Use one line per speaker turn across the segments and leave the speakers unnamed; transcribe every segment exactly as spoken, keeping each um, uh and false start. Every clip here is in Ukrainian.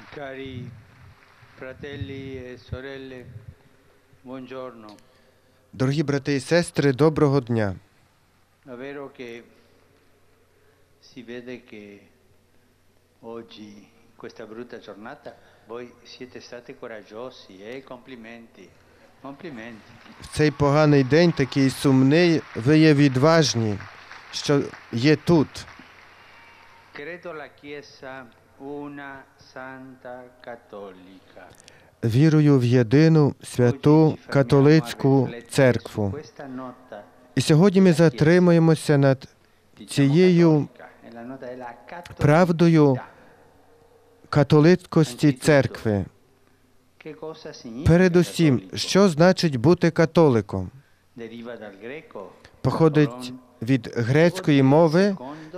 Cari fratelli e sorelle, buongiorno.
Дорогі брати і сестри, доброго дня.
È vero che si vede che oggi, in questa brutta giornata, voi siete stati coraggiosi e complimenti. Complimenti.
В цей поганий день, такий сумний, ви є відважні, що є тут.
Credo la Chiesa una santa cattolica.
Вірую в єдину святу католицьку церкву. І сьогодні ми затримуємося над цією правдою католицькості церкви. Передусім, що значить бути католиком? Походить від грецької мови,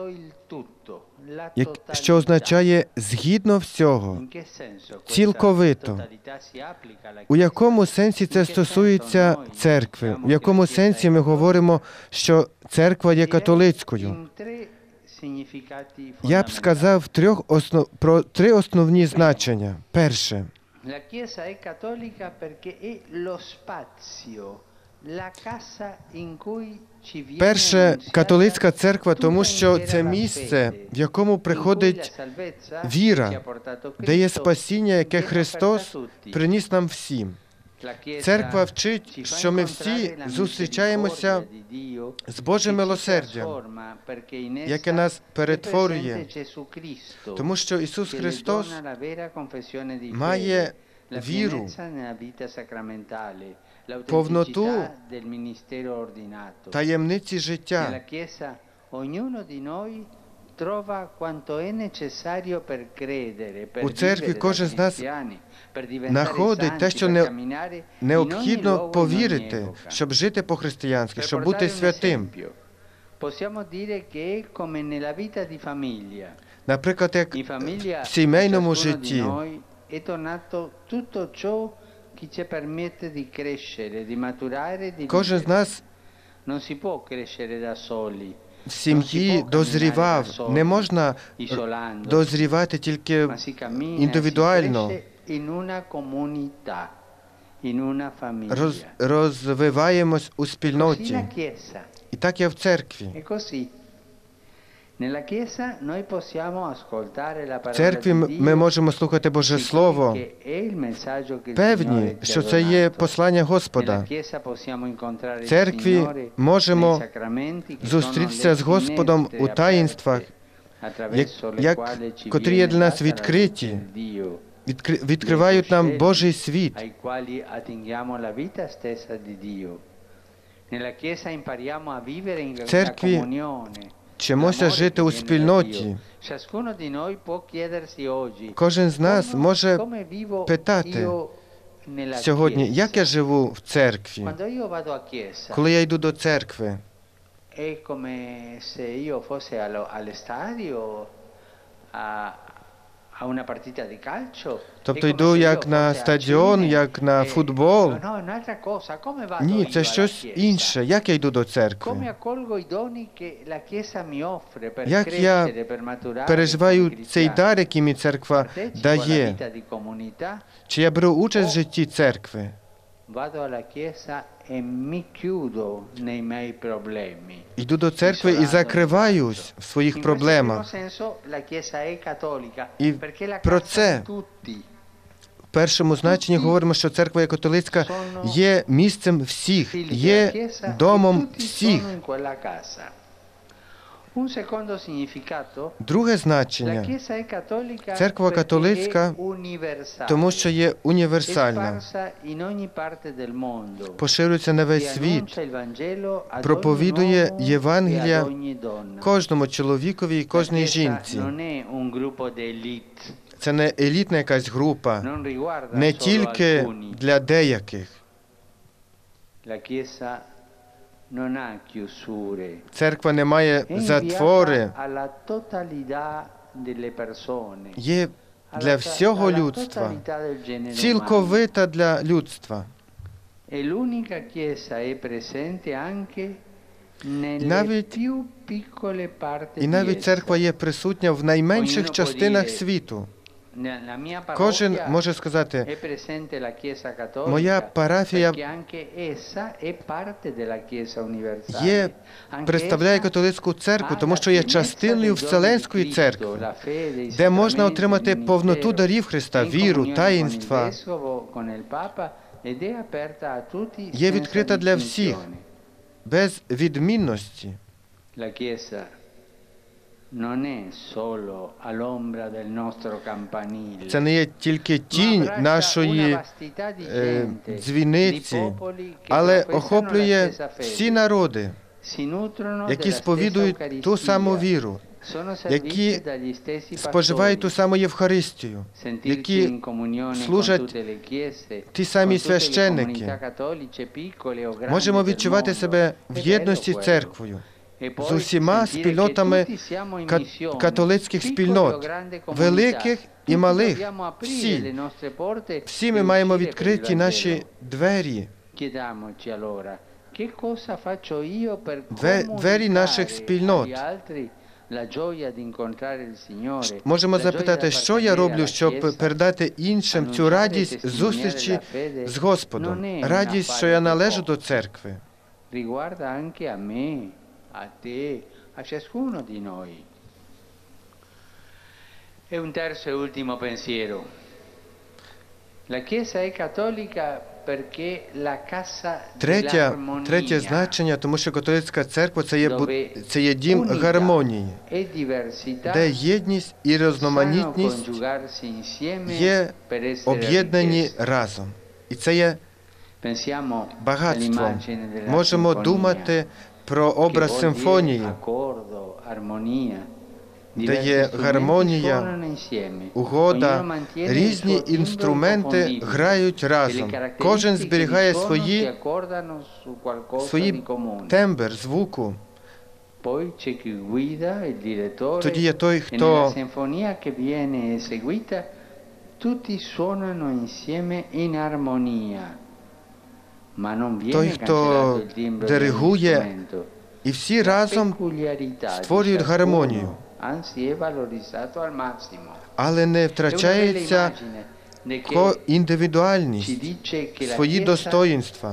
що означає «згідно всього», «цілковито». У якому сенсі це стосується церкви? У якому сенсі ми говоримо, що церква є католицькою? Я б сказав трьох основ... про три основні значення. Перше. Перше, католицька церква, тому що це місце, в якому приходить віра, де є спасіння, яке Христос приніс нам всім. Церква вчить, що ми всі зустрічаємося з Божим милосердям, яке нас перетворює, тому що Ісус Христос має віру, повноту таємниці життя. У церкві кожен з нас знаходить те, що не, необхідно повірити, щоб жити по-християнськи, щоб бути святим. Наприклад, як в сімейному житті. Кожен з нас в сім'ї дозрівав. Не можна дозрівати тільки індивідуально. Роз, розвиваємось у спільноті. І так є в церкві. В церкві ми можемо слухати Боже Слово, певні, що це є послання Господа. В церкві можемо зустрітися з Господом у таїнствах, як, як, котрі є для нас відкриті, відкри, відкривають нам Божий світ. В церкві вчимося жити у спільноті. Кожен з нас може питати сьогодні, як я живу в церкві, коли я йду до церкви. Тобто йду як на стадіон, як на футбол. Ні, це щось інше. Як я йду до церкви? Як я переживаю цей дар, який мені церква дає? Чи я беру участь в житті церкви? Йду до церкви і закриваюсь в своїх проблемах. І про це в першому значенні говоримо, що церква є католицька, є місцем всіх, є домом всіх. Друге значення – церква католицька, тому що є універсальна, поширюється на весь світ, проповідує Євангелія кожному чоловікові і кожній жінці. Це не елітна якась група, не тільки для деяких. Церква не має затвори, є для всього людства, цілковита для людства. Навіть, і навіть церква є присутня в найменших частинах світу. Кожен може сказати, моя парафія є, представляє католицьку церкву, тому що є частиною Вселенської церкви, де можна отримати повноту дарів Христа, віру, таїнства. Є відкрита для всіх, без відмінності. Це не є тільки тінь нашої е, дзвіниці, але охоплює всі народи, які сповідують ту саму віру, які споживають ту саму Євхаристію, які служать ті самі священники. Можемо відчувати себе в єдності з церквою, з усіма спільнотами католицьких спільнот, великих і малих, всі. Всі ми маємо відкриті наші двері, двері наших спільнот. Можемо запитати, що я роблю, щоб передати іншим цю радість зустрічі з Господом, радість, що я належу до церкви.
A te, a ciascuno di noi. E un terzo e ultimo pensiero. La Chiesa è cattolica perché la casa
Третє, третє значення, тому що католицька церква це є, це є дім гармонії, де єдність і різноманітність є об'єднані разом. І це є багатство. Можемо думати про образ симфонії, де є гармонія, угода, різні інструменти грають разом. Кожен зберігає свої, свої тембр, звуку. Тоді є той, хто той, хто диригує, і всі разом створюють гармонію. Але не втрачається індивідуальність, свої достоїнства.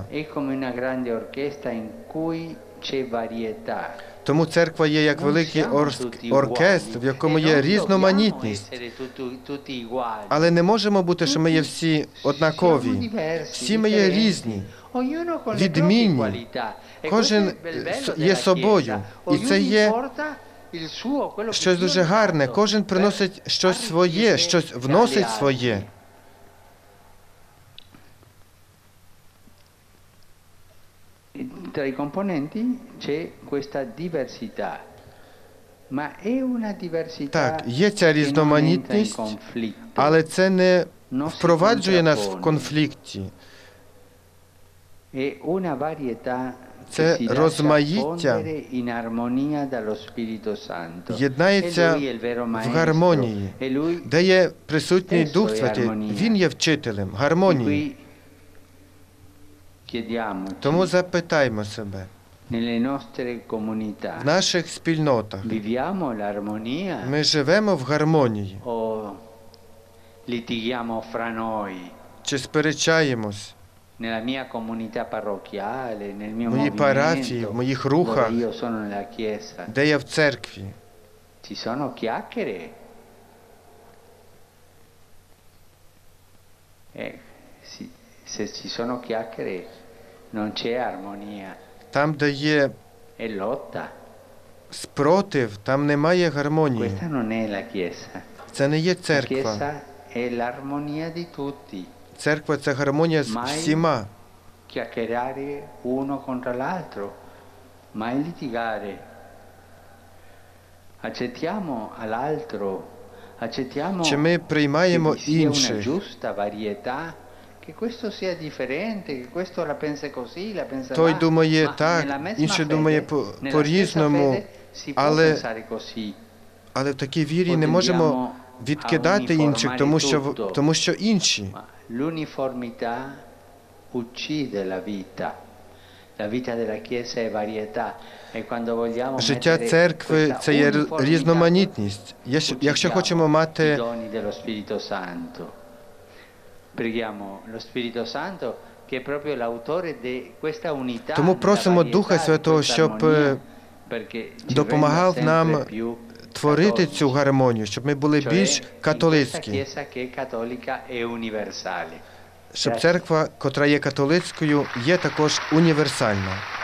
Тому церква є як великий оркестр, в якому є різноманітність. Але не можемо бути, що ми є всі однакові. Всі ми є різні, відмінні. Кожен є собою. І це є щось дуже гарне. Кожен приносить щось своє, щось вносить своє.
Tra i componenti c'è questa diversità, ma è una diversità
так, є ця різноманітність, але це не впроваджує нас в конфлікті. Це розмаїття єднається в гармонії, де є присутній Дух Святий. Він є вчителем гармонії. Тому запитаймо себе, в наших спільнотах ми живемо в гармонії? Чи сперечаємось? В моїй парафії, в моїх рухах, де я в церкві.
Se ci sono chiacchiere, non c'è armonia.
Там, де є
È lotta.
спротив, там немає гармонії.
Questa non è la Chiesa.
Це не є
La
церква.
Chiesa è l'armonia di tutti.
Церква – це гармонія з всіма.
Chiacchierare uno contro l'altro, mai litigare. Accettiamo all'altro, accettiamo
Чи ми приймаємо
che vi sia una
інших?
giusta varietà, che questo sia differente, che questo la pensa così, la pensa
Той
là,
думає
ma nella
так,
mesma
інший
fede,
думає по-
nella
по-різному,
stessa fede si può
але,
pensare così.
але в такій вірі не можемо відкидати інших, тому що, в- тому що інші.
Ma l'uniformità uccide la vita. La vita della Chiesa è varietà. E quando vogliamo
Життя
mettere
церкви
questa
– це є
uniformità,
різноманітність. Якщо- Якщо
utilizziamo
хочемо
i
мати
doni dello Spirito Santo. Preghiamo lo Spirito Santo che è proprio l'autore di questa unità.
Тому
nella
просимо
varietà,
Духа
di
Святого,
questa
щоб
armonia,
е,
perché ci
допомагав
renda
нам
sempre più
творити
cattolici.
цю гармонію, щоб ми були
Cioè,
більш
in questa
католицькі.
Chiesa che è cattolica e universale.
Щоб
Grazie.
церква, котра є католицькою, є також універсальна.